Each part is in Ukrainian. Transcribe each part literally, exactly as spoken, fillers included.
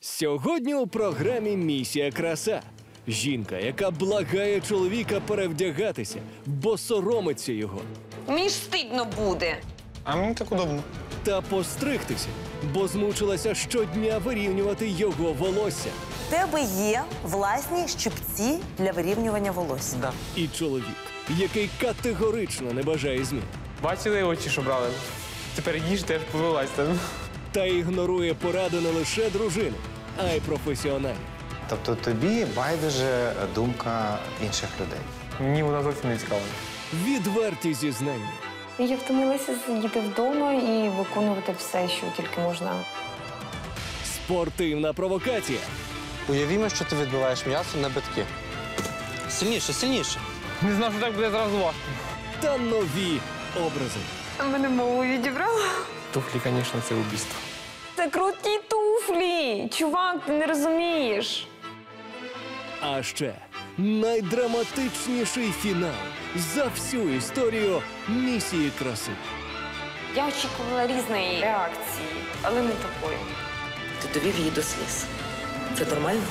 Сьогодні у програмі «Місія краса». Жінка, яка благає чоловіка перевдягатися, бо соромиться його. Мені ж стидно буде. А мені так удобно. Та постригтися, бо змучилася щодня вирівнювати його волосся. В тебе є власні щипці для вирівнювання волосся. Да. І чоловік, який категорично не бажає змін. Бачили очі, що брали? Тепер їж теж повилазьте. Та ігнорує поради не лише дружини, а й професіоналів. Тобто тобі байдуже думка інших людей? Мені вона зовсім не цікава. Відверті зізнання. Я втомилася сидіти вдома і виконувати все, що тільки можна. Спортивна провокація. Уявімо, що ти відбиваєш м'ясо на битки. Сильніше, сильніше. Не знав, що так буде зразу важко. Та нові образи. А мене мову відібрала. Туфлі, звісно, це убійство. Це круті туфлі! Чувак, ти не розумієш. А ще найдраматичніший фінал за всю історію «Місії краси». Я очікувала різної реакції, але не такої. Ти довів її до сліз. Це нормально?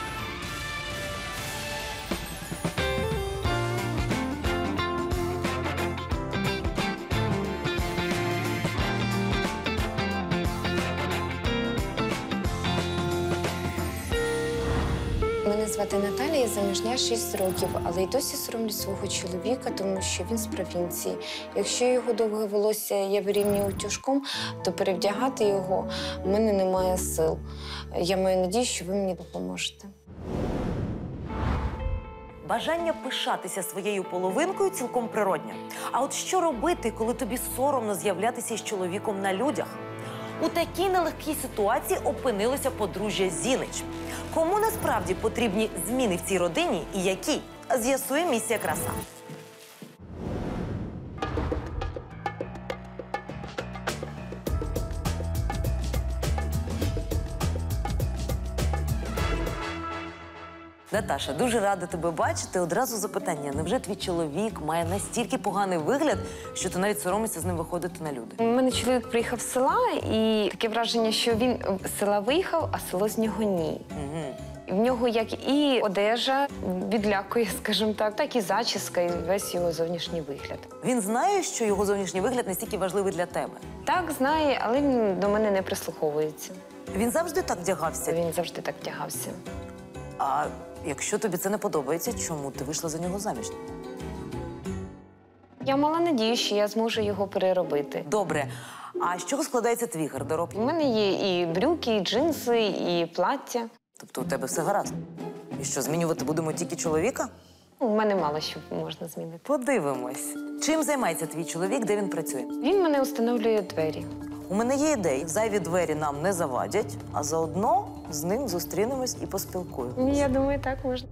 Мене звати Наталія, я заміжня шість років, але й досі соромлю свого чоловіка, тому що він з провінції. Якщо його довге волосся я вирівнюю утюжком, то перевдягати його в мене немає сил. Я маю надію, що ви мені допоможете. Бажання пишатися своєю половинкою цілком природне. А от що робити, коли тобі соромно з'являтися з чоловіком на людях? У такій нелегкій ситуації опинилося подружжя Зінич. Кому насправді потрібні зміни в цій родині і які? З'ясує «Місія краса». Наташа, дуже рада тебе бачити. Одразу запитання. Невже твій чоловік має настільки поганий вигляд, що ти навіть соромишся з ним виходити на люди? У мене чоловік приїхав з села, і таке враження, що він з села виїхав, а село з нього ні. Угу. В нього як і одежа відлякує, скажімо так, так і зачіска, і весь його зовнішній вигляд. Він знає, що його зовнішній вигляд настільки важливий для тебе? Так, знає, але він до мене не прислуховується. Він завжди так вдягався? Він завжди так вдягався. А якщо тобі це не подобається, чому ти вийшла за нього заміж? Я мала надію, що я зможу його переробити. Добре. А з чого складається твій гардероб? У мене є і брюки, і джинси, і плаття. Тобто у тебе все гаразд? І що, змінювати будемо тільки чоловіка? У мене мало що можна змінити. Подивимось. Чим займається твій чоловік, де він працює? Він мене встановлює двері. У мене є ідеї. Зайві двері нам не завадять, а заодно з ним зустрінемось і поспілкуємось. Я думаю, так можна.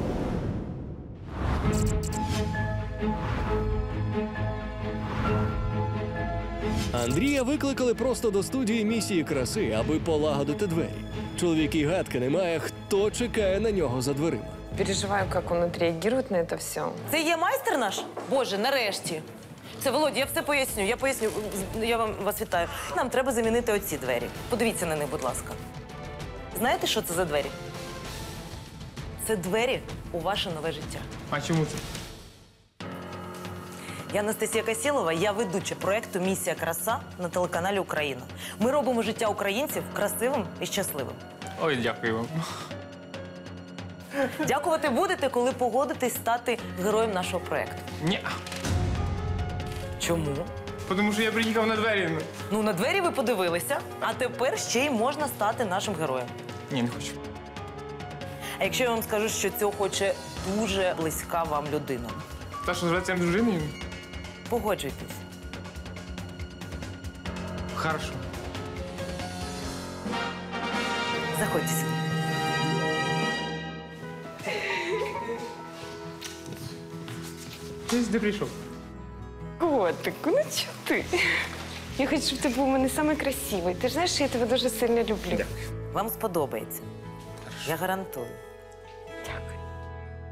Андрія викликали просто до студії «Місії краси», аби полагодити двері. Чоловік і гадки не має, хто чекає на нього за дверима. Переживаю, як він відреагує на це все. Це є майстер наш? Боже, нарешті. Це, Володя, я все поясню. Я поясню. Я вам вас вітаю. Нам треба замінити оці двері. Подивіться на них, будь ласка. Знаєте, що це за двері? Це двері у ваше нове життя. А чому це? Я Анастасія Касєлова, я ведуча проєкту «Місія краса» на телеканалі «Україна». Ми робимо життя українців красивим і щасливим. Ой, дякую вам. Дякувати будете, коли погодитесь стати героєм нашого проєкту. Ні. Чому? Тому що я приїхав на двері. Ну, на двері ви подивилися, а тепер ще й можна стати нашим героєм. Ні, не хочу. А якщо я вам скажу, що цього хоче дуже близька вам людина? Та, що зветься дружиною? Погоджуйтесь. Хорошо. Заходьте сюди. Ти де прийшов? Котику, ну чого ти? Я хочу, щоб ти був у мене найкрасивіший. Ти ж знаєш, що я тебе дуже сильно люблю. Дякую. Вам сподобається. Я гарантую. Дякую.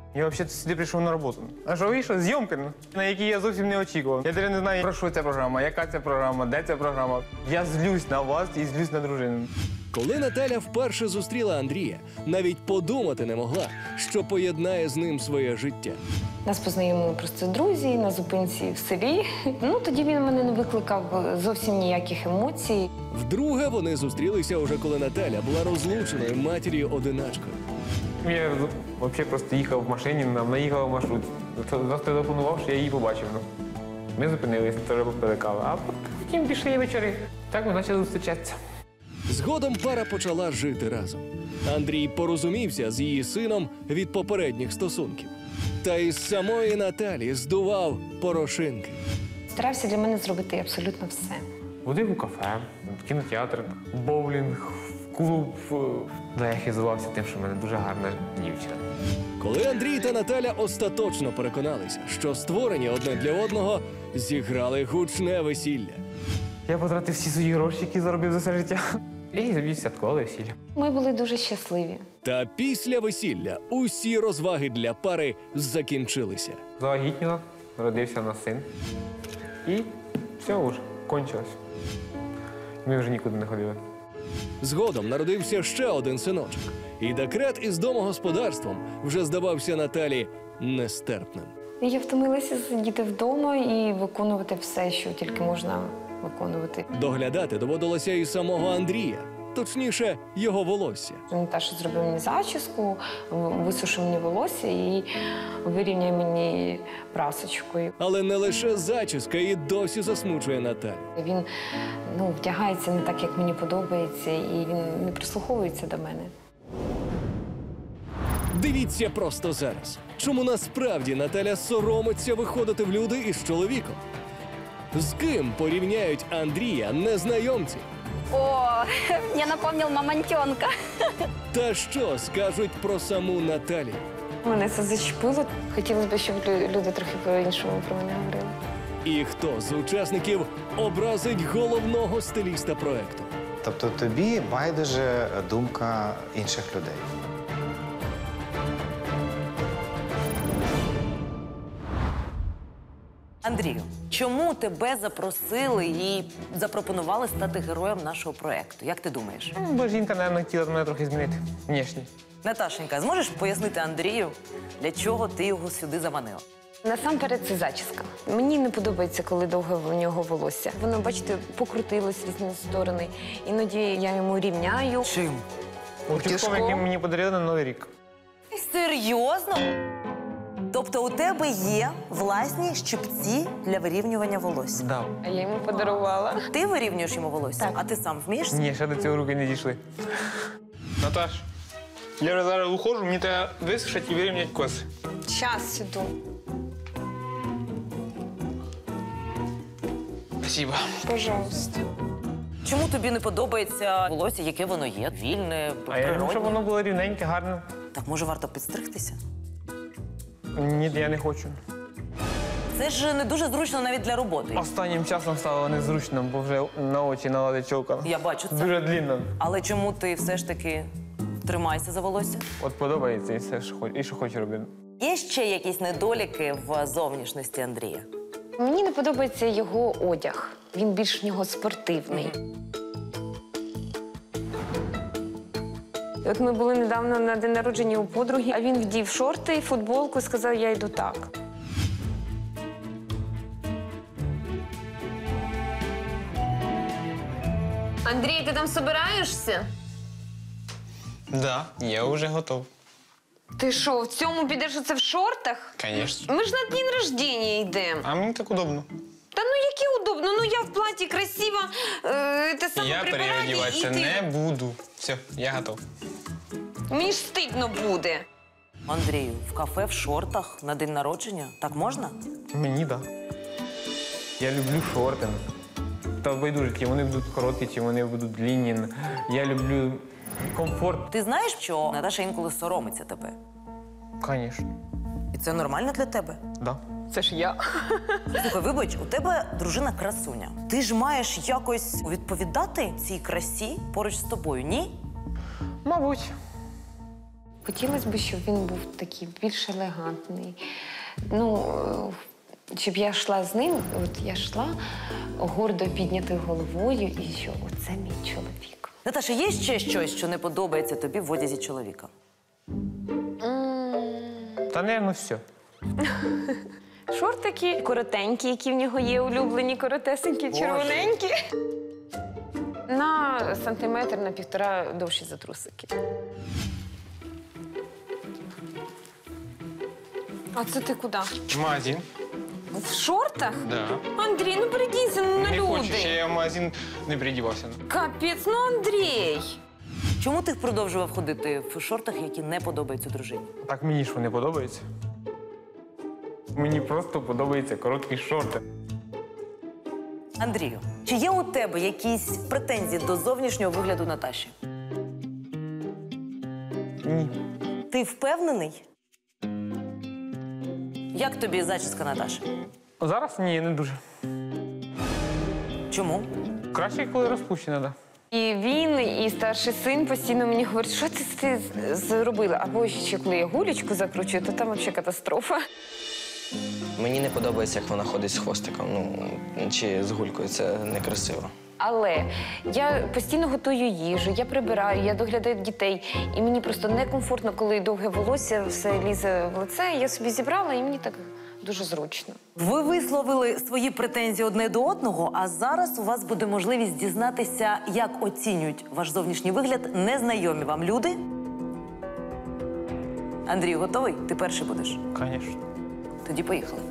Я взагалі сюди прийшов на роботу. А що вийшло? Зйомки, ну, на які я зовсім не очікував. Я навіть не знаю, про що ця програма, яка ця програма, де ця програма. Я злюсь на вас і злюсь на дружину. Коли Наталя вперше зустріла Андрія, навіть подумати не могла, що поєднає з ним своє життя. Нас познайомили просто друзі на зупинці в селі. Ну, тоді він мене не викликав зовсім ніяких емоцій. Вдруге вони зустрілися уже коли Наталя була розлученою матір'ю-одиначкою. Я взагалі просто їхав в машині, нам наїхав в маршрут. Зателефонував, що я її побачив. Ну. Ми зупинилися, теж попили каву. А потім пішли вечори. Так ми почали зустрічатися. Згодом пара почала жити разом. Андрій порозумівся з її сином від попередніх стосунків. Та із самої Наталі здував порошинки. Старався для мене зробити абсолютно все. Водив у кафе, в кінотеатр, боулінг, в клуб. Да, я хизувався тим, що в мене дуже гарна дівчина. Коли Андрій та Наталя остаточно переконалися, що створені одне для одного, зіграли гучне весілля. Я потратив всі свої гроші, які заробив за все життя. І собі святкували весілля. Ми були дуже щасливі. Та після весілля усі розваги для пари закінчилися. Завагітніла, родився у нас син. І все вже, кончилось. Ми вже нікуди не ходили. Згодом народився ще один синочок. І декрет із домогосподарством вже здавався Наталі нестерпним. Я втомилася сидіти вдома і виконувати все, що тільки можна виконувати. Доглядати доводилося і самого Андрія, точніше, його волосся. Наташа зробив мені зачіску, висушив мені волосся і вирівняв мені прасочкою. Але не лише зачіска і досі засмучує Наталю. Він ну, вдягається не так, як мені подобається, і він не прислуховується до мене. Дивіться просто зараз. Чому насправді Наталя соромиться виходити в люди із чоловіком? З ким порівняють Андрія незнайомці? О, я напомнил мамонтенка. Та що скажуть про саму Наталію? Мене це зачепило. Хотілося б, щоб лю- люди трохи по-іншому про мене говорили. І хто з учасників образить головного стиліста проекту? Тобто тобі байдуже думка інших людей. Андрію, чому тебе запросили і запропонували стати героєм нашого проекту? Як ти думаєш? Ну, бо жінка, мабуть, хотіла мене трохи змінити. Внешне. Наташенька, зможеш пояснити Андрію, для чого ти його сюди заманила? Насамперед, це зачіска. Мені не подобається, коли довге в нього волосся. Воно, бачите, покрутилось в різні сторони. Іноді я йому рівняю. Чим? Утюжком, який мені подарили на Новий рік. Серйозно? Тобто у тебе є власні щипці для вирівнювання волосся? Да. А я йому подарувала. Ти вирівнюєш йому волосся? Так. А ти сам вмієш? Ні, ще до цього руки не дійшли. Наташ, я вже зараз уходжу, мені треба висушити і вирівняти коси. Час іду. Спасибо. Пожалуйста. Чому тобі не подобається волосся, яке воно є? Вільне, А я люблю, щоб природне? воно було рівненьке, гарне. Так може варто підстригтися? Ні, я не хочу. Це ж не дуже зручно навіть для роботи. Останнім часом стало незручно, бо вже на очі налазить чолка. Я бачу це. Дуже длинно. Але чому ти все ж таки тримаєшся за волосся? От подобається і все, що хочу, і що хочу робити. Є ще якісь недоліки в зовнішності Андрія? Мені не подобається його одяг. Він більш в нього спортивний. І От ми були недавно на день народження у подруги, а він вдів шорти і футболку і сказав, я йду так. Андрій, ти там собираєшся? Да, я вже готов. Ти що, в цьому підеш оце в шортах? Конечно. Ми ж на день рождення йдемо. А мені так удобно. Та ну яке удобно, ну я в платі красива, е, те саме Я прибирати, переодіватися і ти... не буду. Все, я готов. Мені ж стидно буде. Андрію, в кафе в шортах на день народження? Так можна? Мені так. Да. Я люблю шорти. Та байдуже, чи вони будуть короткі, чи вони будуть длінні. Я люблю комфорт. Ти знаєш, що Наташа інколи соромиться тебе? Звісно. І це нормально для тебе? Да. Це ж я. Слухай, вибач, у тебе дружина красуня. Ти ж маєш якось відповідати цій красі поруч з тобою, ні? Мабуть. Хотілося б, щоб він був такий більш елегантний. Ну, е, щоб я йшла з ним, от я йшла гордо піднятою головою, і що оце мій чоловік. Наташа, є ще щось, що не подобається тобі в одязі чоловіка? Та, напевно, все. Шортики коротенькі, які в нього є, улюблені, коротесенькі, червоненькі. На сантиметр, на півтора довші за трусики. А це ти куди? В магазин. В шортах? Да. Андрій, ну передінься ну, на Не люди. хочу, ще я в магазин не передівався. Капець, ну Андрій. Чому ти продовжував ходити в шортах, які не подобаються дружині? Так мені що не подобається. Мені просто подобаються короткі шорти. Андрію, чи є у тебе якісь претензії до зовнішнього вигляду Наташі? Ні. Ти впевнений? Як тобі зачіска Наташі? Зараз ні, не дуже. Чому? Краще, коли розпущена, так. І він, і старший син постійно мені говорять, що ти, ти зробила? Або ще коли я гулечку закручую, то там взагалі катастрофа. Мені не подобається, як вона ходить з хвостиком, ну, чи з гулькою, це некрасиво. Але я постійно готую їжу, я прибираю, я доглядаю дітей. І мені просто некомфортно, коли довге волосся все лізе в лице. Я собі зібрала, і мені так дуже зручно. Ви висловили свої претензії одне до одного, а зараз у вас буде можливість дізнатися, як оцінюють ваш зовнішній вигляд незнайомі вам люди. Андрій, готовий? Ти перший будеш. Звісно. Тоді поїхали.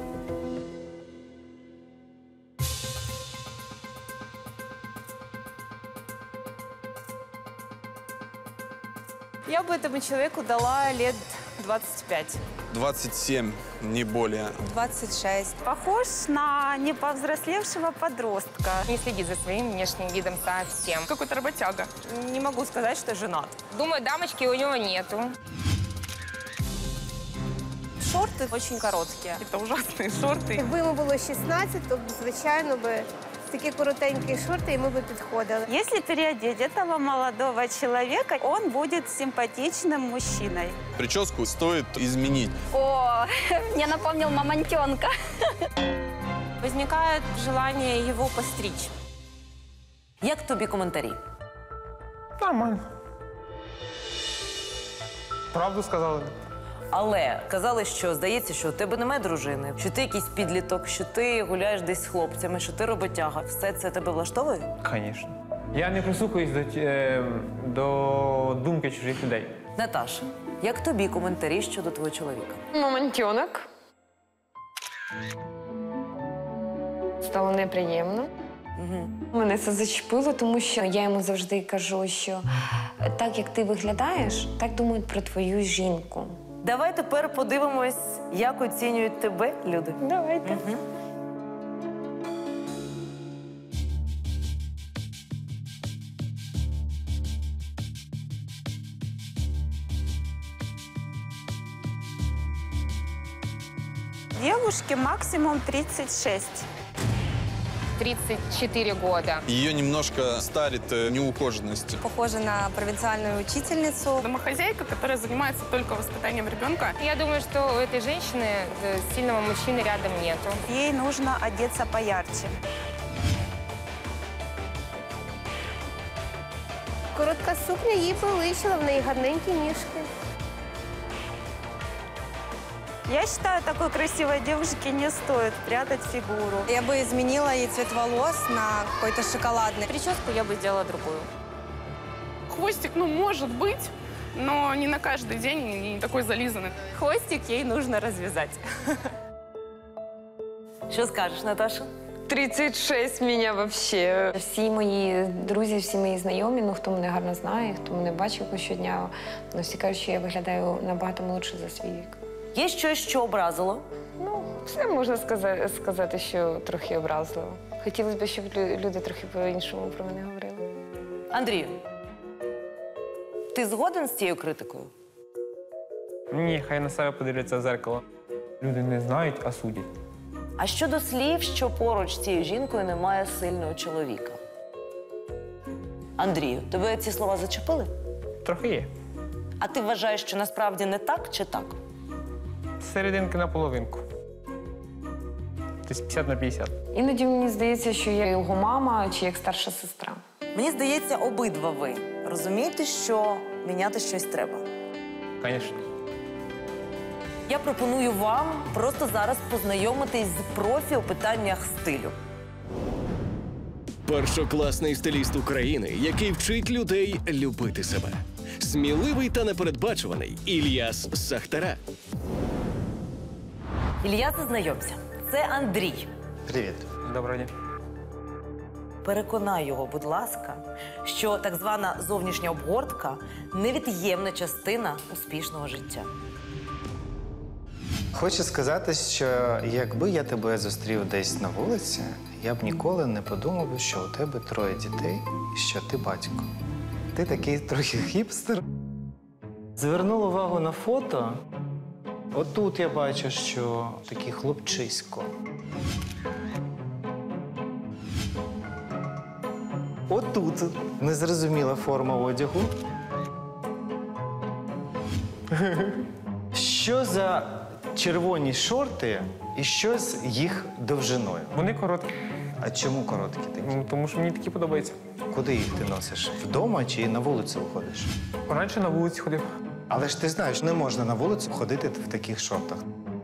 Я бы этому человеку дала лет двадцать пять. двадцать семь, не более. двадцать шесть. Похож на неповзрослевшего подростка. Не следит за своим внешним видом совсем. Какой-то работяга. Не могу сказать, что женат. Думаю, дамочки у него нету. Шорти очень короткие. Это ужасные шорты. Якби йому було шістнадцять, то, б, звичайно, би такі коротенькі шорти йому би підходили. Если переодеть этого молодого человека, он будет симпатичным мужчиной. Прическу стоит изменить. О, мне напомнил мамонтенка. Возникает желание его постричь. Як тобі коментарі? Нормально. Правду сказали. Але казали, що здається, що у тебе немає дружини, що ти якийсь підліток, що ти гуляєш десь з хлопцями, що ти роботяга. Все це тебе влаштовує? Звісно. Я не прислухаюсь до, е, до думки чужих людей. Наташа, як тобі коментарі щодо твого чоловіка? Мамонтенок. Стало неприємно. Угу. Мене це зачепило, тому що я йому завжди кажу, що так, як ти виглядаєш, так думають про твою жінку. Давай тепер подивимось, як оцінюють тебе люди. Давайте. Угу. Девушке максимум тридцать шесть. тридцать четыре года. Ее немножко старит э, неухоженностью. Похожа на провинциальную учительницу. Домохозяйка, которая занимается только воспитанием ребенка. Я думаю, что у этой женщины э, сильного мужчины рядом нету. Ей нужно одеться поярче. Коротка сукня їй полишила, в неї гарненькі ніжки. Я считаю, такой красивой девушке не стоит прятать фигуру. Я бы изменила ей цвет волос на какой-то шоколадный. Прическу я бы сделала другую. Хвостик, ну, может быть, но не на каждый день и не такой зализанный. Хвостик ей нужно развязать. Що скажеш, Наташа? тридцять шість мене взагалі. Всі мої друзі, всі мої знайомі, ну хто мене гарно знає, хто мене бачив щодня, ну, всі кажуть, що я виглядаю набагато молодше за свій вік. Є щось, що образило? Ну, все можна сказати, сказати, що трохи образливо. Хотілося б, щоб люди трохи по-іншому про мене говорили. Андрію, ти згоден з цією критикою? Ні, хай на себе подивляться в зеркало. Люди не знають, а судять. А щодо слів, що поруч з цією жінкою немає сильного чоловіка? Андрію, тебе ці слова зачепили? Трохи є. А ти вважаєш, що насправді не так чи так? Серединки на половинку. Тобто п'ятдесят на п'ятдесят. Іноді мені здається, що я його мама чи як старша сестра. Мені здається, обидва ви розумієте, що міняти щось треба. Звісно. Я пропоную вам просто зараз познайомитись з профі у питаннях стилю. Першокласний стиліст України, який вчить людей любити себе. Сміливий та непередбачуваний Ільяс Сахтара. Ілья, знайомся. Це Андрій. Привіт. Доброго дня. Переконай його, будь ласка, що так звана зовнішня обгортка – невід'ємна частина успішного життя. Хочу сказати, що якби я тебе зустрів десь на вулиці, я б ніколи не подумав, би, що у тебе троє дітей і що ти батько. Ти такий трохи хіпстер. Звернув увагу на фото. Отут я бачу, що такий хлопчисько. Отут незрозуміла форма одягу. Що за червоні шорти і що з їх довжиною? Вони короткі. А чому короткі такі? Ну, тому що мені такі подобаються. Куди їх ти носиш? Вдома чи на вулицю виходиш? Раніше на вулиці ходив. Але ж ти знаєш, не можна на вулицю ходити в таких шортах.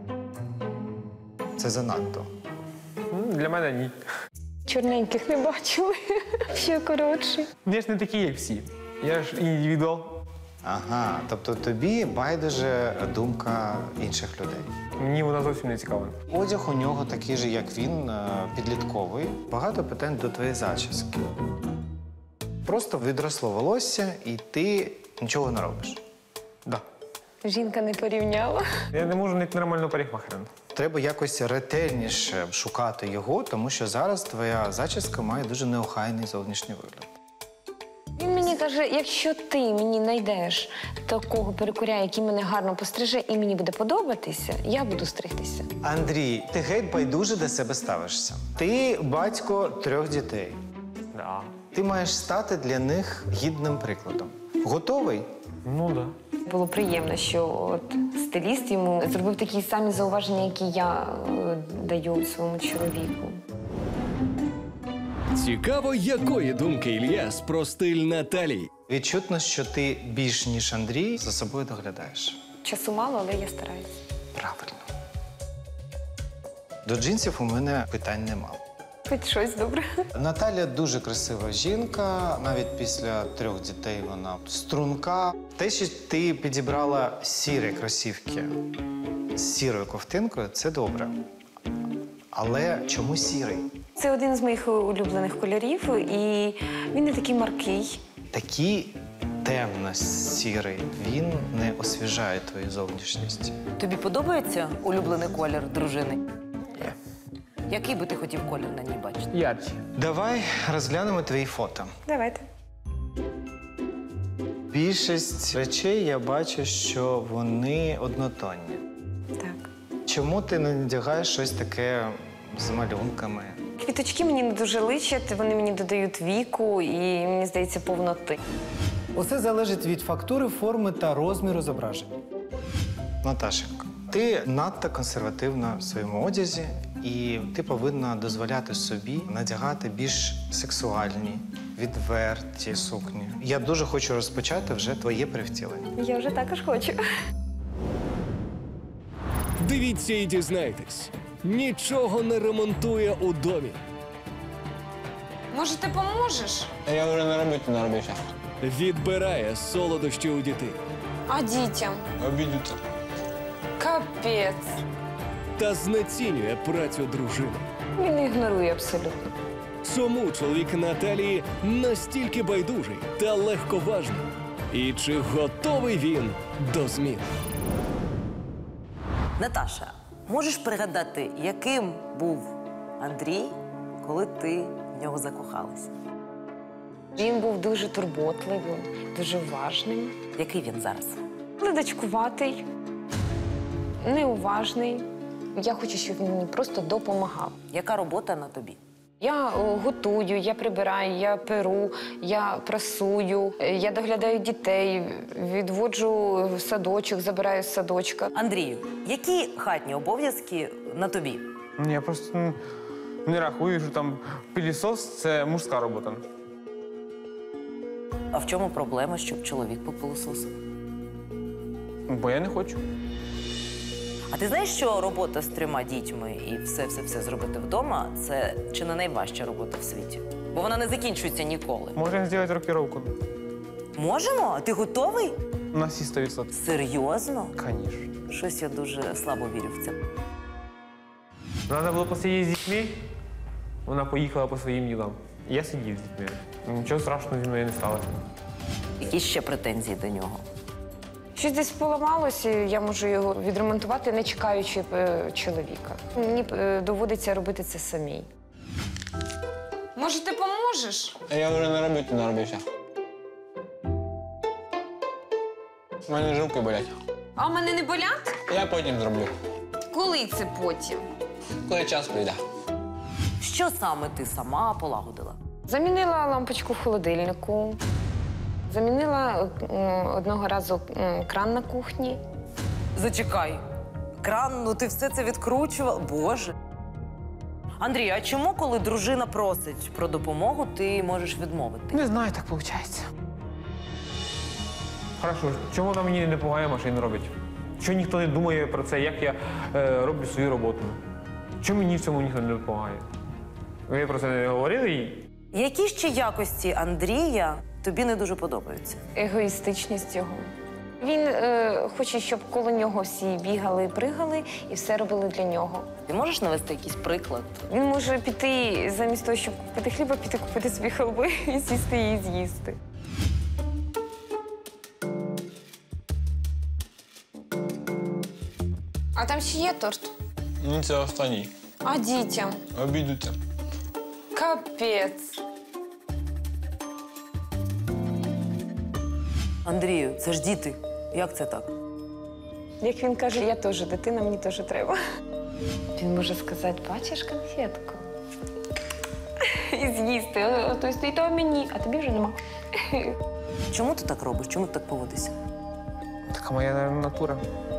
Це занадто. Для мене ні. Чорненьких не бачили, ще коротші. Я ж не такий, як всі. Я ж індивідуал. Ага, тобто тобі байдуже думка інших людей. Мені вона зовсім не цікава. Одяг у нього такий же, як він, підлітковий. Багато питань до твоєї зачіски. Просто відросло волосся, і ти нічого не робиш. Да. Жінка не порівняла. Я не можу знайти нормального парикмахера. Треба якось ретельніше шукати його, тому що зараз твоя зачіска має дуже неохайний зовнішній вигляд. Він мені каже, якщо ти мені знайдеш такого перукаря, який мене гарно постриже і мені буде подобатися, я буду стригтися. Андрій, ти геть байдуже до себе ставишся. Ти батько трьох дітей. Да. Ти маєш стати для них гідним прикладом. Готовий? Ну, да. Було приємно, що от стиліст йому зробив такі самі зауваження, які я е, даю своєму чоловіку. Цікаво, якої думки Ільяс про стиль Наталії. Відчутно, що ти більш, ніж Андрій, за собою доглядаєш. Часу мало, але я стараюсь. Правильно. До джинсів у мене питань нема. Хоч щось добре. Наталя дуже красива жінка, навіть після трьох дітей вона струнка. Те, що ти підібрала сірі кросівки з сірою ковтинкою, це добре. Але чому сірий? Це один з моїх улюблених кольорів, і він не такий маркий. Такий темно-сірий, він не освіжає твою зовнішність. Тобі подобається улюблений колір дружини? Ні. Який би ти хотів колір на ній бачити? Ярче. Давай розглянемо твої фото. Давайте. Більшість речей я бачу, що вони однотонні. Так. Чому ти не надягаєш щось таке з малюнками? Квіточки мені не дуже личать, вони мені додають віку і, мені здається, повноти. Усе залежить від фактури, форми та розміру зображення. Наташенько, ти надто консервативна в своєму одязі, і ти повинна дозволяти собі надягати більш сексуальні, відверті сукні. Я дуже хочу розпочати вже твоє перевтілення. Я вже також хочу. Дивіться і дізнайтесь. Нічого не ремонтує у домі. Може, ти поможеш? Я вже на роботі наробився. Відбирає солодощі у дітей. А дітям? Обідуться. Капець. Та знецінює працю дружини. Він ігнорує абсолютно. Чому чоловік Наталії настільки байдужий та легковажний? І чи готовий він до змін? Наташа, можеш пригадати, яким був Андрій, коли ти в нього закохалась? Він був дуже турботливим, дуже уважним. Який він зараз? Ледачкуватий, неуважний. Я хочу, щоб він мені просто допомагав. Яка робота на тобі? Я о, готую, я прибираю, я перу, я прасую, е, я доглядаю дітей, відводжу в садочок, забираю з садочка. Андрію, які хатні обов'язки на тобі? Ні, я просто ну, не рахую, що там пилісос – це мужська робота. А в чому проблема, щоб чоловік попилососив? Бо я не хочу. А ти знаєш, що робота з трьома дітьми і все-все-все зробити вдома – це чи не найважча робота в світі? Бо вона не закінчується ніколи. Можемо зробити рокіровку. Можемо? Ти готовий? На всі сто відсотків. Серйозно? Звісно. Щось я дуже слабо вірю в це. Треба було посидіти з дітьми, вона поїхала по своїм ділам. Я сидів з дітьми. Нічого страшного зі мною не сталося. Які ще претензії до нього? Щось десь поламалося, я можу його відремонтувати, не чекаючи е, чоловіка. Мені е, доводиться робити це самій. Може, ти поможеш? Я вже на роботі наробився. У мене жилки болять. А в мене не болять? Я потім зроблю. Коли це потім? Коли час прийде. Що саме ти сама полагодила? Замінила лампочку в холодильнику, замінила е, одного разу е, кран на кухні. Зачекай. Кран, ну ти все це відкручувала? Боже. Андрій, а чому, коли дружина просить про допомогу, ти можеш відмовити? Не знаю, так виходить. Хорошо, чому вона мені не допомагає машину робити? Чому ніхто не думає про це, як я е, роблю свою роботу? Чому мені в цьому ніхто не допомагає? Ви про це не говорили їй? Які ще якості Андрія тобі не дуже подобаються? Егоїстичність його. Він е, хоче, щоб коло нього всі бігали, пригали і все робили для нього. Ти можеш навести якийсь приклад? Він може піти замість того, щоб купити хліба, піти купити собі халви і сісти її з'їсти. А там ще є торт? Ну, це останній. А дітям? Обійдуться. Капець. Андрію, це ж діти. Як це так? Як він каже, я теж дитина, мені теж треба. Він може сказати, бачиш конфетку? І з'їсти. Ото стоїть то мені, а тобі вже нема. Чому ти так робиш? Чому ти так поводишся? Така моя, наверное, натура.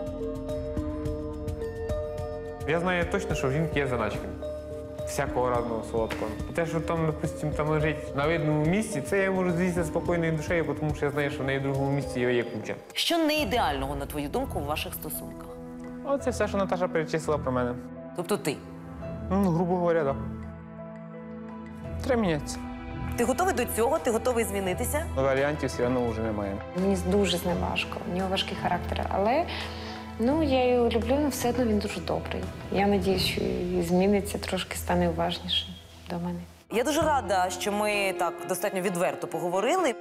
Я знаю точно, що в жінки є заначки. Всякого разного солодкого. І те, що там, допустим, там лежить на видному місці, це я можу з'їсти спокійною душею, тому що я знаю, що в неї в другому місці є куча. Що не ідеального, на твою думку, в ваших стосунках? Оце все, що Наташа перечислила про мене. Тобто ти? Ну, грубо говоря, так. Треба мінятися. Ти готовий до цього? Ти готовий змінитися? Варіантів все одно вже немає. Мені дуже з ним важко. У нього важкий характер, але ну, я його люблю, але все одно він дуже добрий. Я сподіваюся, що і зміниться, трошки стане уважнішим до мене. Я дуже рада, що ми так достатньо відверто поговорили.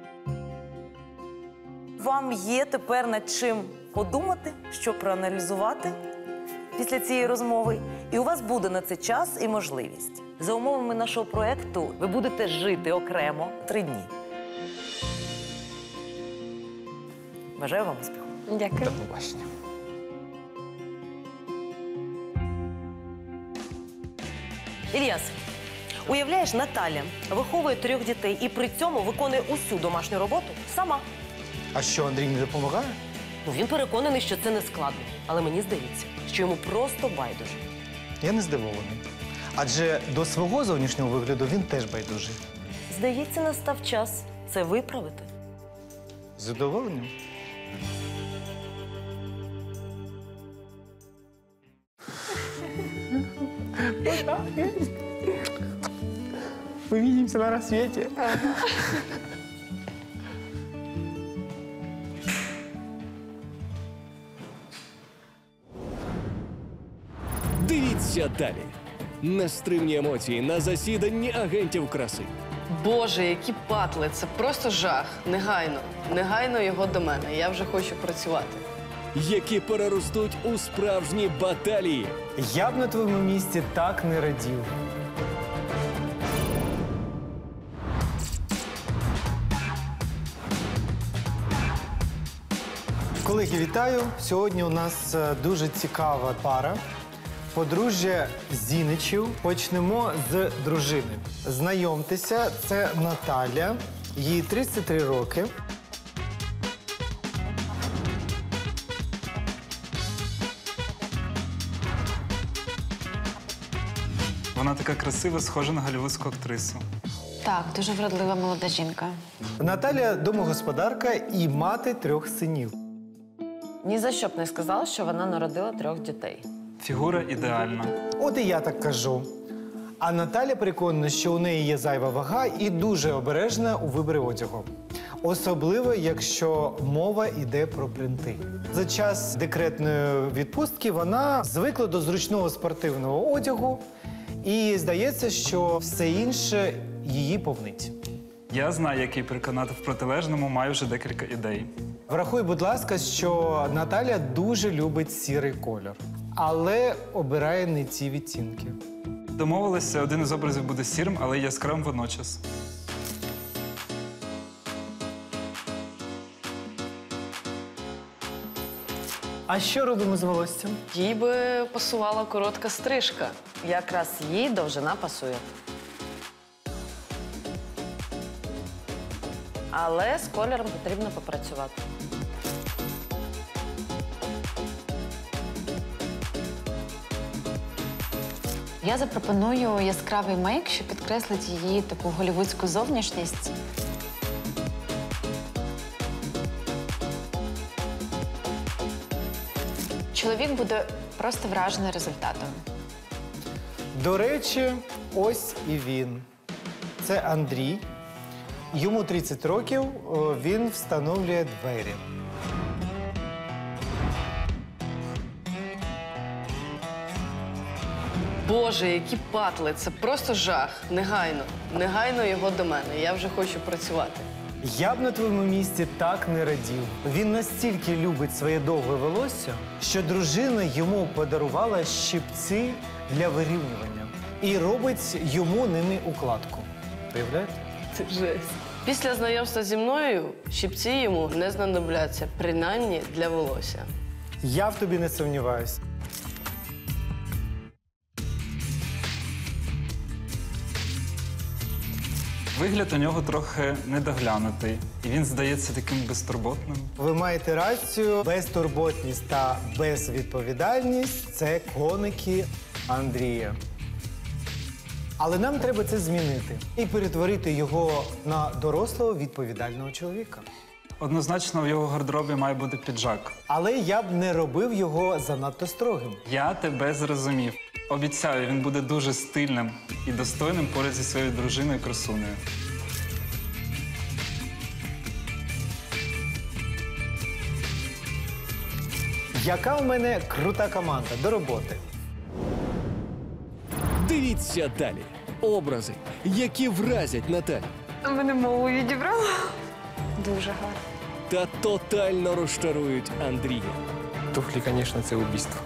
Вам є тепер над чим подумати, що проаналізувати після цієї розмови. І у вас буде на це час і можливість. За умовами нашого проєкту ви будете жити окремо три дні. Бажаю вам успіху. Дякую. До побачення. Ільяс, уявляєш, Наталя виховує трьох дітей і при цьому виконує усю домашню роботу сама. А що, Андрій не допомагає? Ну, він переконаний, що це не складно. Але мені здається, що йому просто байдуже. Я не здивований. Адже до свого зовнішнього вигляду він теж байдужий. Здається, настав час це виправити. З задоволенням. Увидимся на рассвете. Дивіться далі. Нестримні емоції на засіданні агентів краси. Боже, які патли, це просто жах. Негайно, негайно його до мене. Я вже хочу працювати. Які переростуть у справжні баталії. Я б на твоєму місці так не радів. Колеги, вітаю! Сьогодні у нас е, дуже цікава пара. Подружжя Зіничів. Почнемо з дружини. Знайомтеся, це Наталя, їй тридцять три роки. Вона така красива, схожа на голлівудську актрису. Так, дуже вродлива молода жінка. Наталя домогосподарка і мати трьох синів. Ні за що б не сказала, що вона народила трьох дітей. Фігура ідеальна. От і я так кажу. А Наталя переконана, що у неї є зайва вага і дуже обережна у виборі одягу. Особливо, якщо мова йде про принти. За час декретної відпустки вона звикла до зручного спортивного одягу і здається, що все інше її повнить. Я знаю, як її переконати в протилежному, маю вже декілька ідей. Врахуй, будь ласка, що Наталя дуже любить сірий кольор, але обирає не ці відтінки. Домовилися, один із образів буде сірим, але й яскравим водночас. А що робимо з волоссям? Їй би пасувала коротка стрижка. Якраз їй довжина пасує. Але з кольором потрібно попрацювати. Я запропоную яскравий мейк, що підкреслить її таку голлівудську зовнішність. Чоловік буде просто вражений результатом. До речі, ось і він. Це Андрій. Йому тридцять років, о, він встановлює двері. Боже, які патли! Це просто жах. Негайно. Негайно його до мене. Я вже хочу працювати. Я б на твоєму місці так не радів. Він настільки любить своє довге волосся, що дружина йому подарувала щипці для вирівнювання. І робить йому ними укладку. Уявляєте? Це жесть. Після знайомства зі мною щипці йому не знадобляться, принаймні для волосся. Я в тобі не сумніваюсь. Вигляд у нього трохи недоглянутий, і він здається таким безтурботним. Ви маєте рацію, безтурботність та безвідповідальність – це коники Андрія. Але нам треба це змінити і перетворити його на дорослого відповідального чоловіка. Однозначно, в його гардеробі має бути піджак. Але я б не робив його занадто строгим. Я тебе зрозумів. Обіцяю, він буде дуже стильним і достойним поряд зі своєю дружиною красунею. Яка у мене крута команда. До роботи. Дивіться далі. Образи, які вразять Наталю. Мене мову відібрала. Дуже гарно. Та тотально розчарують Андрія. Туфлі, звісно, це убійство.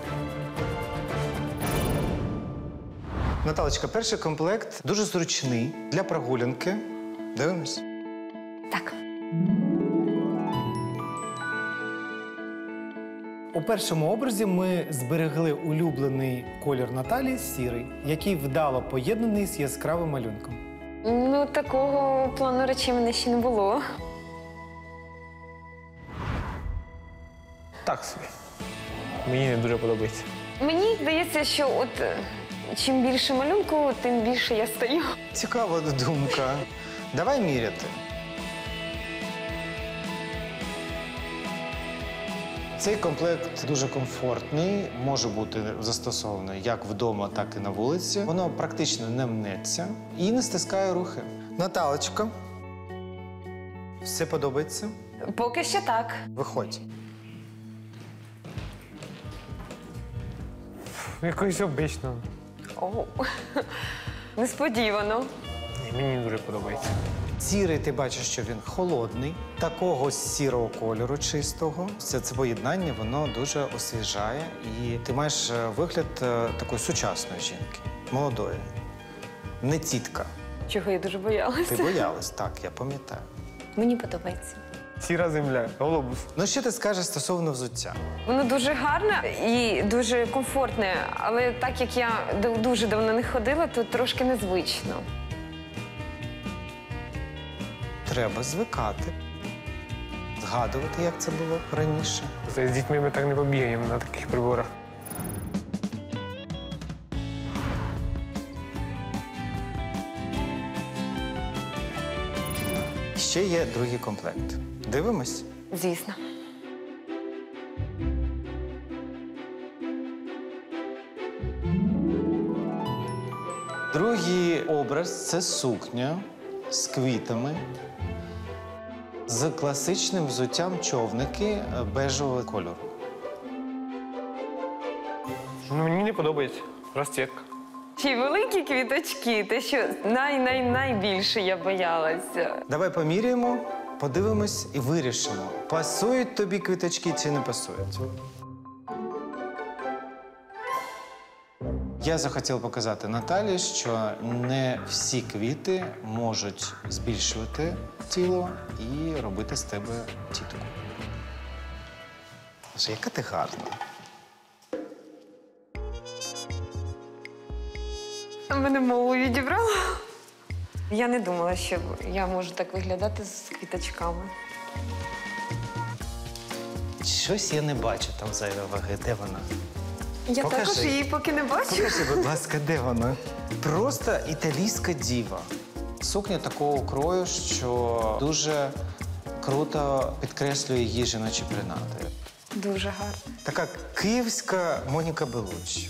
Наталочка, перший комплект дуже зручний для прогулянки. Дивимось. Так. У першому образі ми зберегли улюблений колір Наталі – сірий, який вдало поєднаний з яскравим малюнком. Ну, такого плану речей в мене ще не було. Так собі. Мені не дуже подобається. Мені здається, що от е, чим більше малюнку, тим більше я стаю. Цікава думка. Давай міряти. Цей комплект дуже комфортний, може бути застосований як вдома, так і на вулиці. Воно практично не мнеться і не стискає рухи. Наталочка, все подобається? Поки що так. Виходь. Якось обично. О, несподівано. Ні, мені не дуже подобається. Сірий, ти бачиш, що він холодний, такого сірого кольору чистого. Це, це поєднання, воно дуже освіжає. І ти маєш е, вигляд е, такої сучасної жінки, молодої. Не тітка. Чого я дуже боялася. Ти боялась, так, я пам'ятаю. Мені подобається. Сіра земля, глобус. Ну, що ти скажеш стосовно взуття? Воно дуже гарне і дуже комфортне, але так як я д- дуже давно не ходила, то трошки незвично. Треба звикати. Згадувати, як це було раніше. З дітьми ми так не побігаємо на таких приборах. Ще є другий комплект. Дивимось? Звісно. Другий образ – це сукня з квітами, з класичним взуттям човники бежевого кольору. Ну, мені не подобається розцвітка. Ще й великі квіточки, те, що най-най-найбільше я боялася. Давай поміряємо, подивимось і вирішимо, пасують тобі квіточки чи не пасують. Я захотів показати Наталі, що не всі квіти можуть збільшувати тіло і робити з тебе тітку. Боже, яка ти гарна. Мене мову відібрала. Я не думала, що я можу так виглядати з квіточками. Щось я не бачу там зайвої ваги. Де вона? Я Покажи. також її поки не бачу. Покажи, будь ласка, де вона? Просто італійська діва. Сукня такого крою, що дуже круто підкреслює її жіночі принади. Дуже гарно. Така київська Моніка Белуччі.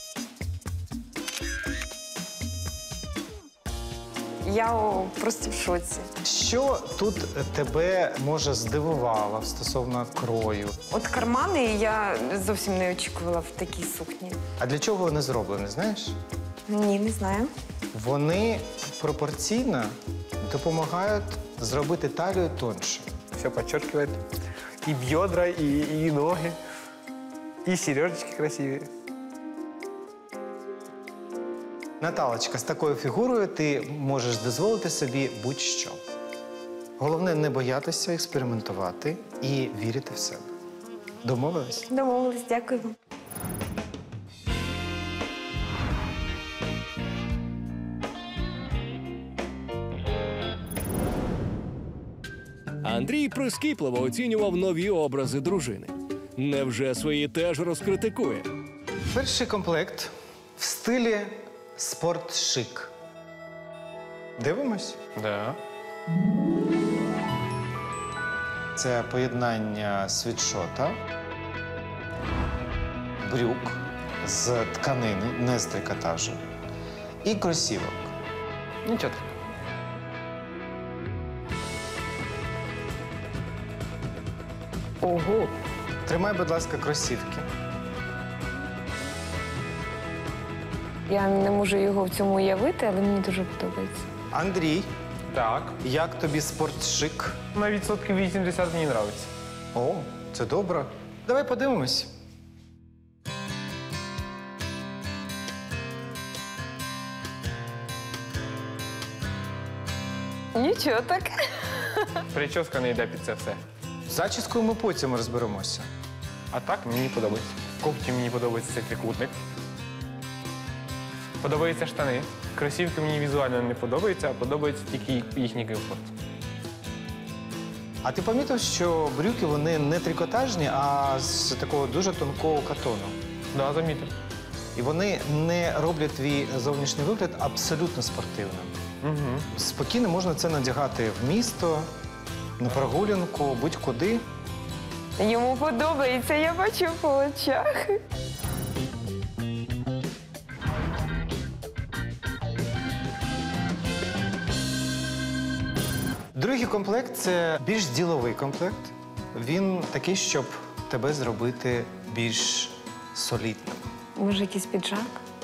Я о, просто в шоці. Що тут тебе, може, здивувало стосовно крою? От кармани я зовсім не очікувала в такій сукні. А для чого вони зроблені, знаєш? Ні, не знаю. Вони пропорційно допомагають зробити талію тоньше. Все підчеркиває. І бедра, і, і ноги, і сережечки красиві. Наталочка, з такою фігурою ти можеш дозволити собі будь-що. Головне не боятися експериментувати і вірити в себе. Домовились? Домовились, дякую вам. Андрій прискіпливо оцінював нові образи дружини. Невже свої теж розкритикує? Перший комплект в стилі спортшик. Дивимось? Да. Це поєднання світшота, брюк з тканини, не з трикотажу, і кросівок. Нічого. Ого. Тримай, будь ласка, кросівки. Я не можу його в цьому уявити, але мені дуже подобається. Андрій, Так. як тобі спортшик? На відсотків вісімдесят мені подобається. О, це добре. Давай подивимось. Нічого так. Прическа не йде під це все. З зачіскою ми потім розберемося. А так мені подобається. Кофті мені подобається цей трикутник. Подобаються штани. Кросівки мені візуально не подобаються, а подобається тільки їхній комфорт. А ти помітив, що брюки вони не трикотажні, а з такого дуже тонкого катону? Да, замітив. І вони не роблять твій зовнішній вигляд абсолютно спортивним. Угу. Спокійно можна це надягати в місто, на прогулянку, будь-куди. Йому подобається, я бачу по очах. Другий комплект – це більш діловий комплект. Він такий, щоб тебе зробити більш солідним. Може, якийсь піджак?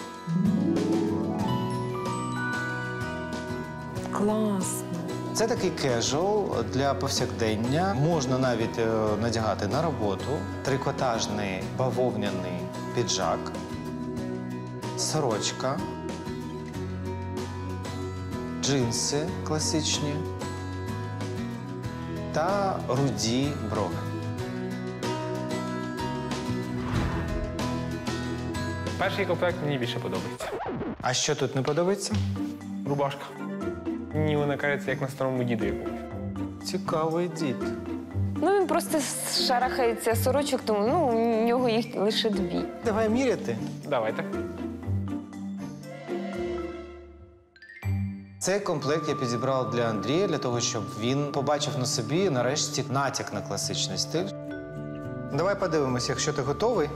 Класно. Це такий кежуал для повсякдення. Можна навіть е, надягати на роботу. Трикотажний бавовняний піджак, сорочка, джинси класичні, та руді брови. Перший комплект мені більше подобається. А що тут не подобається? Рубашка. Мені вона кажеться, як на старому діду якомусь. Цікавий дід. Ну, він просто шарахається сорочок, тому ну, у нього їх лише дві. Давай міряти. Давайте. Цей комплект я підібрав для Андрія, для того, щоб він побачив на собі, нарешті, натяк на класичний стиль. Давай подивимось, якщо ти готовий.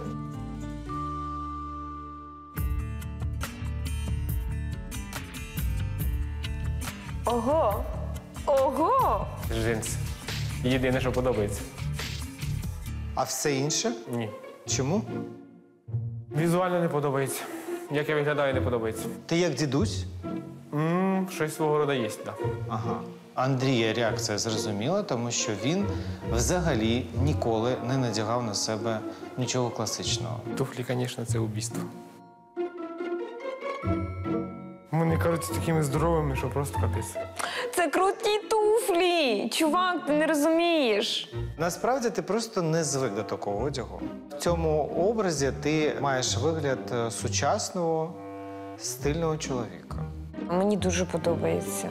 Ого! Ого! Джинс. Єдине, що подобається. А все інше? Ні. Чому? Візуально не подобається. Як я виглядаю, не подобається. Ти як дідусь? Ммм, щось свого роду є, так. Да. Ага. Андрія реакція зрозуміла, тому що він взагалі ніколи не надягав на себе нічого класичного. Туфлі, звісно, це убійство. Вони кажуть такими здоровими, що просто капець. Це круті туфлі! Чувак, ти не розумієш. Насправді ти просто не звик до такого одягу. В цьому образі ти маєш вигляд сучасного, стильного чоловіка. Мені дуже подобається.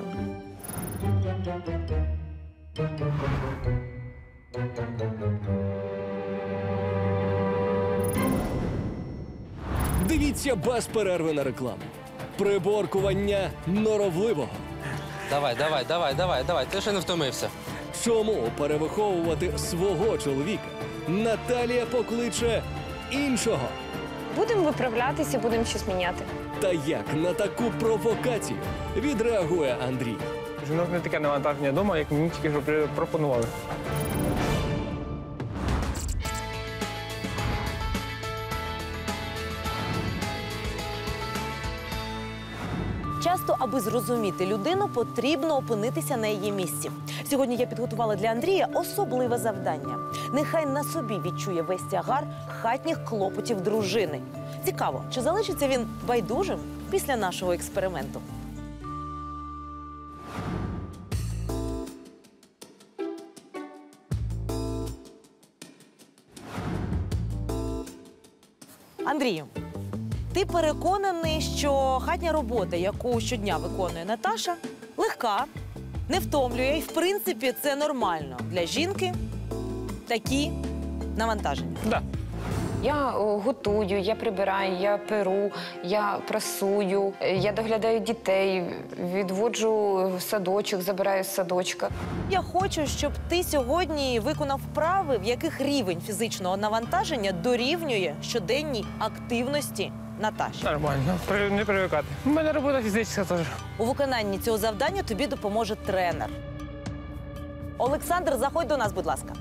Дивіться без перерви на рекламу. Приборкування норовливого. Давай, давай, давай, давай, давай, ти ще не втомився. Чому перевиховувати свого чоловіка Наталія покличе іншого? Будемо виправлятися, будемо щось міняти. Та як на таку провокацію відреагує Андрій? Жінок не таке навантаження вдома, як мені тільки що пропонували. Часто, аби зрозуміти людину, потрібно опинитися на її місці. Сьогодні я підготувала для Андрія особливе завдання. Нехай на собі відчує весь тягар хатніх клопотів дружини. Цікаво, чи залишиться він байдужим після нашого експерименту? Андрію, ти переконаний, що хатня робота, яку щодня виконує Наташа, легка, не втомлює, і, в принципі, це нормально для жінки такі навантаження. Да. Я о, готую, я прибираю, я перу, я прасую, е, я доглядаю дітей, відводжу в садочок, забираю з садочка. Я хочу, щоб ти сьогодні виконав вправи, в яких рівень фізичного навантаження дорівнює щоденній активності Наташі. Нормально, при- не привикати. У мене робота фізична теж. У виконанні цього завдання тобі допоможе тренер. Олександр, заходь до нас, будь ласка.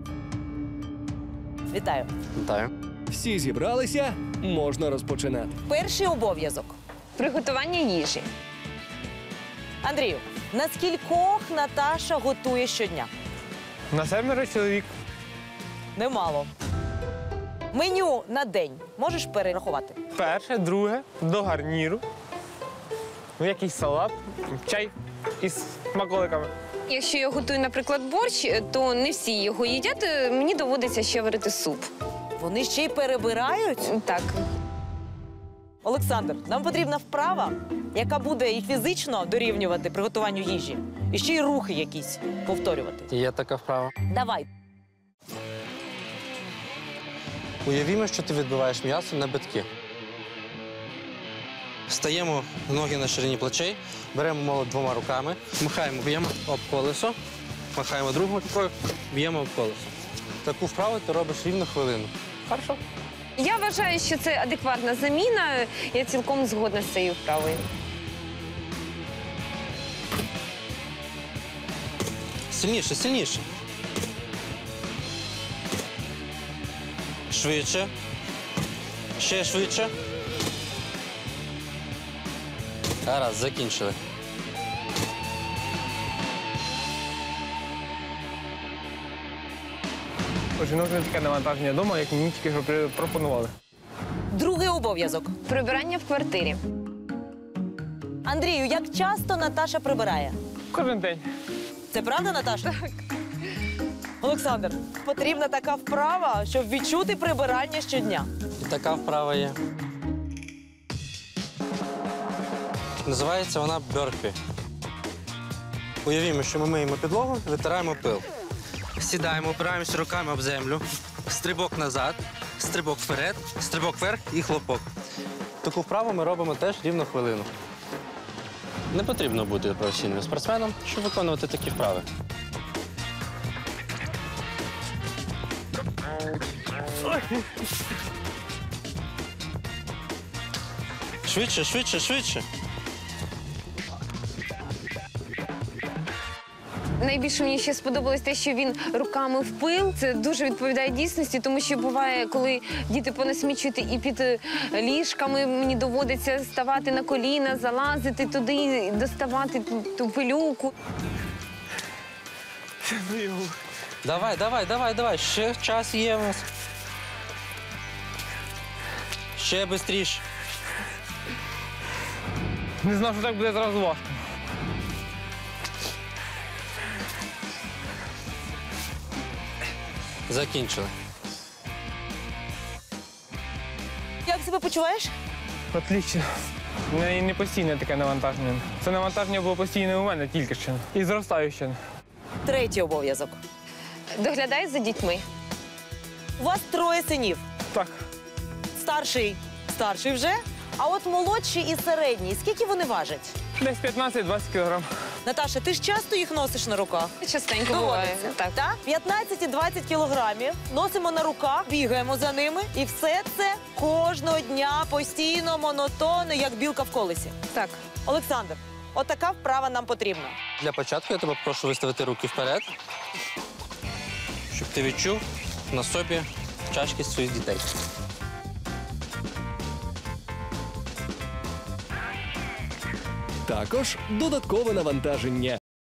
Вітаю. Вітаю. Всі зібралися, можна розпочинати. Перший обов'язок. Приготування їжі. Андрію, на скількох Наташа готує щодня? На семеро чоловік. Немало. Меню на день можеш перерахувати? Перше, друге, до гарніру. Ну, якийсь салат, чай із смаколиками. Якщо я готую, наприклад, борщ, то не всі його їдять, мені доводиться ще варити суп. Вони ще й перебирають? Так. Олександр, нам потрібна вправа, яка буде і фізично дорівнювати приготуванню їжі, і ще й рухи якісь повторювати. Є така вправа. Давай. Уявімо, що ти відбиваєш м'ясо на битки. Встаємо ноги на ширині плечей, беремо молот двома руками, махаємо, б'ємо об колесо, махаємо другою рукою, б'ємо об колесо. Таку вправу ти робиш рівно хвилину. Хорошо. Я вважаю, що це адекватна заміна. Я цілком згодна з цією вправою. Сильніше, сильніше. Швидше. Ще швидше. Гаразд, закінчили. У жінок не таке навантаження вдома, як мені тільки що при- пропонували. Другий обов'язок. Прибирання в квартирі. Андрію, як часто Наташа прибирає? Кожен день. Це правда, Наташа? Так. Олександр, потрібна така вправа, щоб відчути прибирання щодня. І така вправа є. Називається вона бьорпі. Уявімо, що ми миємо підлогу, витираємо пил. Сідаємо, опираємося руками об землю, стрибок назад, стрибок вперед, стрибок вверх і хлопок. Таку вправу ми робимо теж рівно хвилину. Не потрібно бути професійним спортсменом, щоб виконувати такі вправи. Швидше, швидше, швидше. Найбільше мені ще сподобалось те, що він руками в пил. Це дуже відповідає дійсності, тому що буває, коли діти понасмічують і під ліжками, мені доводиться ставати на коліна, залазити туди, доставати ту, ту пилюку. Давай, давай, давай, давай. Ще час є у нас. Ще швидше. Не знав, що так буде зразу важко. Закінчили. Як себе почуваєш? Отлично. У мене не постійне таке навантаження. Це навантаження було постійне у мене тільки що. І зростаюче. Третій обов'язок. Доглядай за дітьми. У вас троє синів. Так. Старший старший вже, а от молодший і середній. Скільки вони важать? Десь п'ятнадцять-двадцять кілограм. Наташа, ти ж часто їх носиш на руках? Частенько буває. Так. Так? п'ятнадцять і двадцять кілограмів носимо на руках, бігаємо за ними. І все це кожного дня, постійно, монотонно, як білка в колесі. Так. Олександр, отака вправа нам потрібна. Для початку я тебе прошу виставити руки вперед, щоб ти відчув на собі тяжкість своїх дітей. Також додаткове навантаження.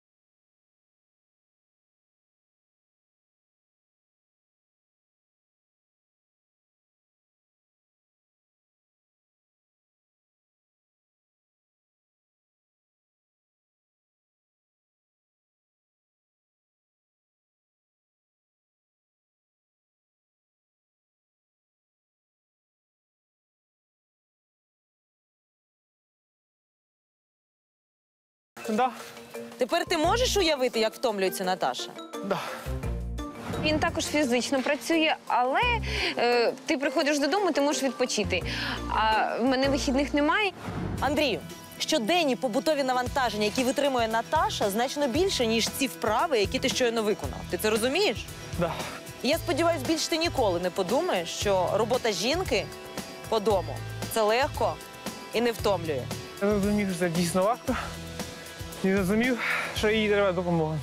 Да. Тепер ти можеш уявити, як втомлюється Наташа? Да. Він також фізично працює, але е, ти приходиш додому, ти можеш відпочити. А в мене вихідних немає. Андрію, щоденні побутові навантаження, які витримує Наташа, значно більше, ніж ці вправи, які ти щойно виконав. Ти це розумієш? Да. І я сподіваюся, більше ти ніколи не подумаєш, що робота жінки по дому – це легко і не втомлює. Я зрозумів, що це дійсно важко. І зрозумів, що їй треба допомога.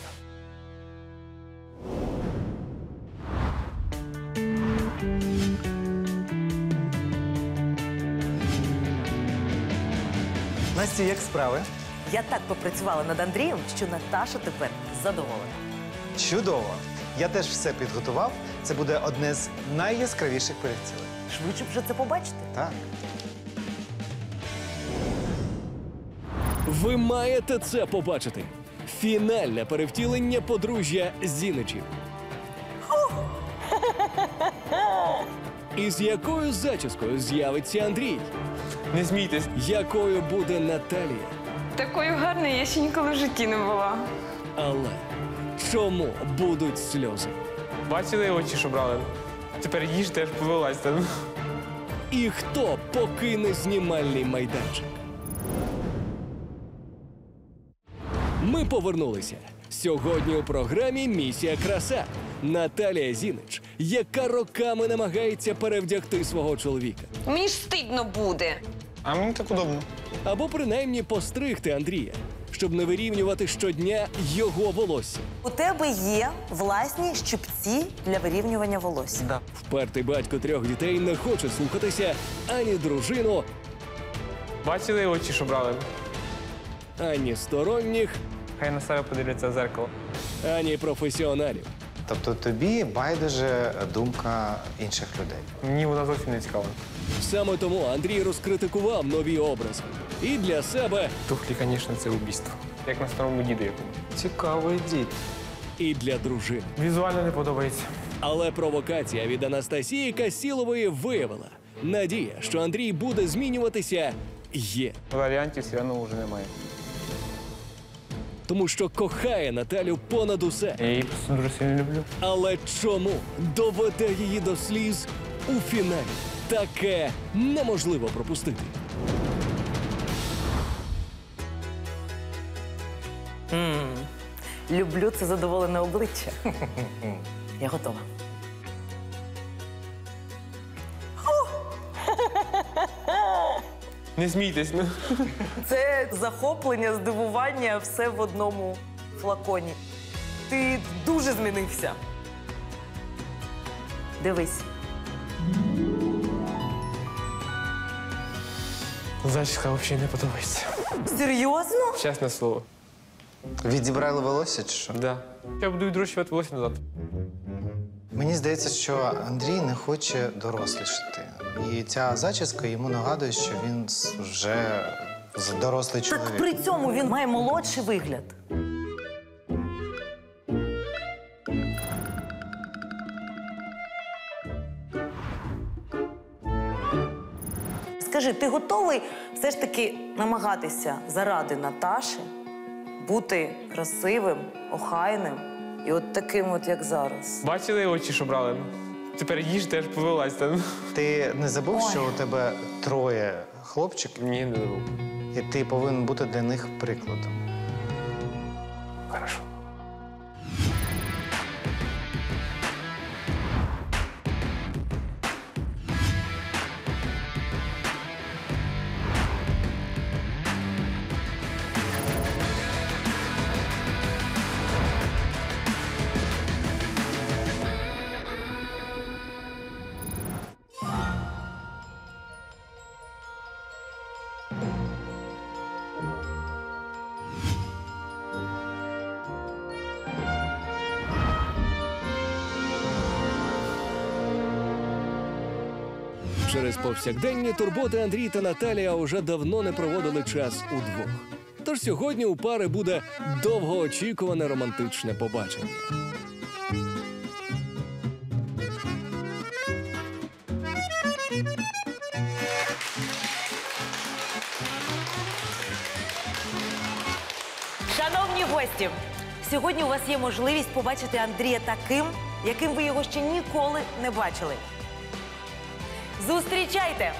Настя, як справи? Я так попрацювала над Андрієм, що Наташа тепер задоволена. Чудово. Я теж все підготував. Це буде одне з найяскравіших перевтілень. Швидше б вже це побачити. Так. Ви маєте це побачити. Фінальне перевтілення подружжя Зіничів. Із якою зачіскою з'явиться Андрій? Не смійтесь. Якою буде Наталія? Такою гарною я ще ніколи в житті не була. Але чому будуть сльози? Бачили очі, що брали? Тепер їж теж повилазьте. І хто покине знімальний майданчик? Ми повернулися. Сьогодні у програмі «Місія краса» Наталія Зінич, яка роками намагається перевдягти свого чоловіка. Мені ж стидно буде. А мені так удобно. Або принаймні постригти Андрія, щоб не вирівнювати щодня його волосся. У тебе є власні щипці для вирівнювання волосся. Да. Впертий батько трьох дітей не хоче слухатися ані дружину, Бачили очі, що брали? ані сторонніх, Хай на себе подивляться в зеркало. ані професіоналів. Тобто тобі байдуже думка інших людей. Мені вона зовсім не цікава. Саме тому Андрій розкритикував нові образи. І для себе, Туфлі, звісно, це убійство. Як на старому діду якому. Цікавий дід. і для дружини. Візуально не подобається. Але провокація від Анастасії Касілової виявила: надія, що Андрій буде змінюватися, є. Варіантів все одно вже немає. Тому що кохає Наталю понад усе. Я її просто дуже сильно люблю. Але чому доведе її до сліз у фіналі? Таке неможливо пропустити. М, Люблю це задоволене обличчя. Я готова. Не смійтесь, ну. Це захоплення, здивування, все в одному флаконі. Ти дуже змінився. Дивись. Зачіска взагалі не подобається. Серйозно? Чесне слово. Відібрали волосся чи що? Да. Я буду відрощувати волосся назад. Мені здається, що Андрій не хоче дорослішати. І ця зачіска йому нагадує, що він с- вже з- дорослий чоловік. Так при цьому він має молодший вигляд. Скажи, ти готовий все ж таки намагатися заради Наташі бути красивим, охайним і от таким, от як зараз? Бачили очі, що брали? Ну? Тепер їж теж повелась. Там. Ти не забув, Ой. що у тебе троє хлопчиків? Ні, не забув. І ти повинен бути для них прикладом. Хорошо. Через повсякденні турботи Андрій та Наталія уже давно не проводили час удвох. Тож сьогодні у пари буде довгоочікуване романтичне побачення. Шановні гості, сьогодні у вас є можливість побачити Андрія таким, яким ви його ще ніколи не бачили. Зустрічайте!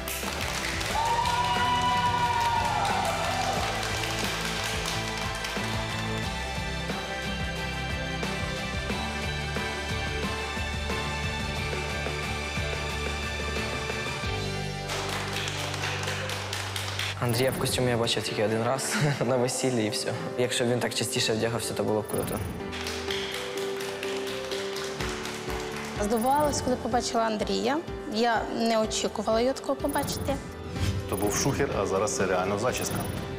Андрія в костюмі я бачив тільки один раз на весіллі і все. Якщо б він так частіше вдягався, то було б круто. Здивувалась, коли побачила Андрія. Я не очікувала його такого побачити. То був шухер, а зараз це реально зачіска.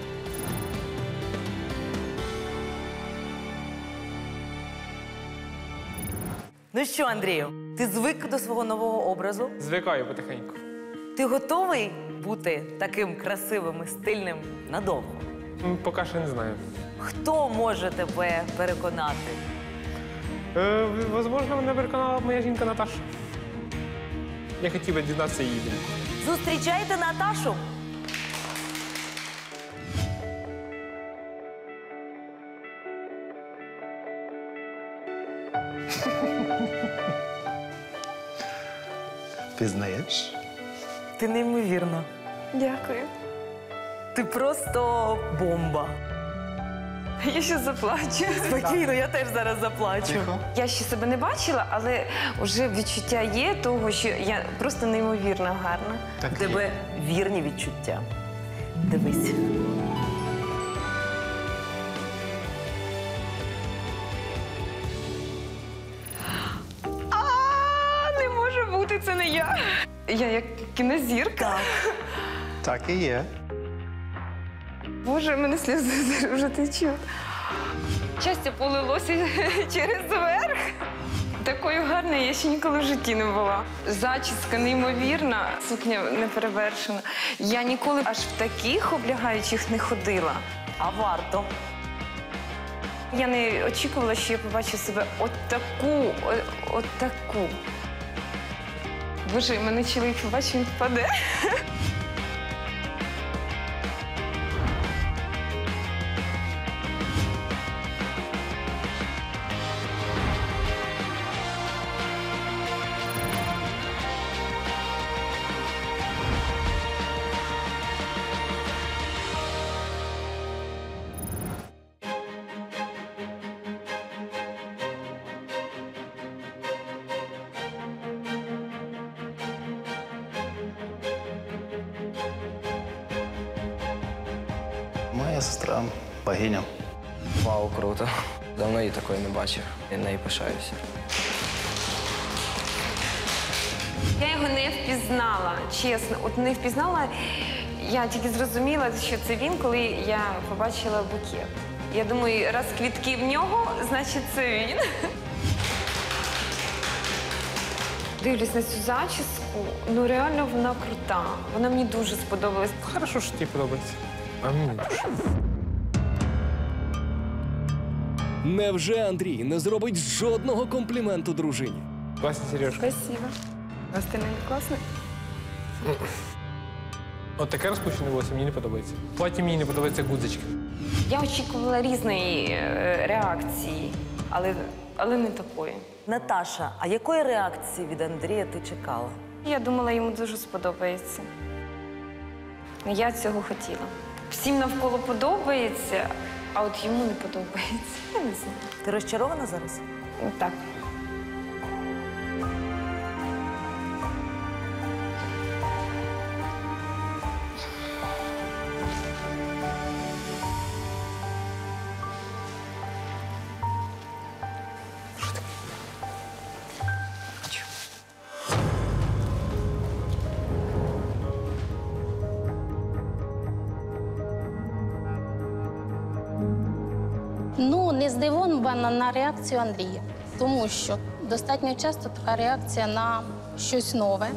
Ну що, Андрію, ти звик до свого нового образу? Звикаю потихеньку. Ти готовий бути таким красивим і стильним надовго? Ну, поки що не знаю. Хто може тебе переконати? Е, возможно, мене переконала моя жінка Наташа. Я хотів би дізнатися її думку. Зустрічайте Наташу! Пізнаєш? Ти неймовірна. Дякую. Ти просто бомба. Я ще заплачу. Спокійно, я теж зараз заплачу. Я ще себе не бачила, але вже відчуття є того, що я просто неймовірно гарна. У тебе вірні відчуття. Дивись. А, не може бути, це не я. Я як кінозірка. Так і є. Боже, мене сльози вже течуть. Щастя полилося через верх. Такою гарною я ще ніколи в житті не була. Зачіска неймовірна, сукня неперевершена. Я ніколи аж в таких облягаючих не ходила. А варто. Я не очікувала, що я побачу себе от таку, о- от таку. Боже, мене чоловік побачив, він впаде. Моя сестра богиня. Вау, круто. Давно її такої не бачив. Я нею пишаюся. Я його не впізнала, чесно. От не впізнала, я тільки зрозуміла, що це він, коли я побачила букет. Я думаю, раз квітки в нього, значить це він. Дивлюсь на цю зачіску, ну реально вона крута. Вона мені дуже сподобалась. Хорошо, що тобі подобається. А мені дуже. Невже Андрій не зробить жодного компліменту дружині? Класні сережки. Спасибо. Остальне класно. От таке розпущене волосся мені не подобається. В платі мені не подобаються гудзички. Я очікувала різної е, реакції, але, але не такої. Наташа, а якої реакції від Андрія ти чекала? Я думала, йому дуже сподобається. Я цього хотіла. Всім навколо подобається, а от йому не подобається. Я не знаю. Ти розчарована зараз? Так. Ну, не здивована на реакцію Андрія, тому що достатньо часто така реакція на щось нове.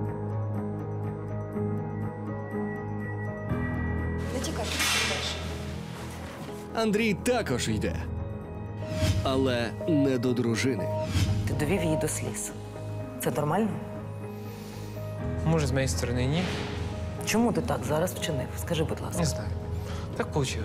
Не тікай, теж. Андрій також йде. Але не до дружини. Ти довів її до сліз. Це нормально? Може, з моєї сторони ні. Чому ти так зараз вчинив? Скажи, будь ласка. Не знаю. Так вийшло.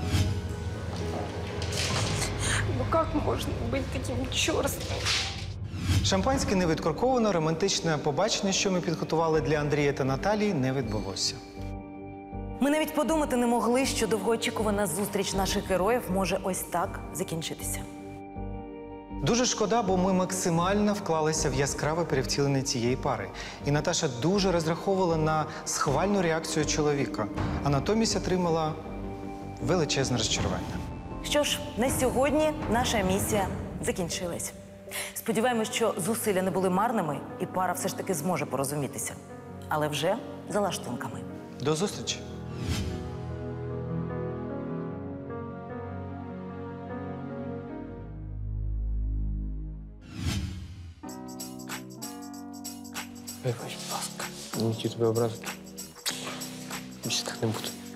Ну як можна бути таким чорствим? Шампанське не відкорковано, романтичне побачення, що ми підготували для Андрія та Наталії, не відбулося. Ми навіть подумати не могли, що довгоочікувана зустріч наших героїв може ось так закінчитися. Дуже шкода, бо ми максимально вклалися в яскраве перевтілення цієї пари. І Наташа дуже розраховувала на схвальну реакцію чоловіка, а натомість отримала величезне розчарування. Що ж, на сьогодні наша місія закінчилась. Сподіваємось, що зусилля не були марними, і пара все ж таки зможе порозумітися. Але вже за лаштунками. До зустрічі! Вибач, будь ласка. Не хотів тебе образити. Більше так не буду.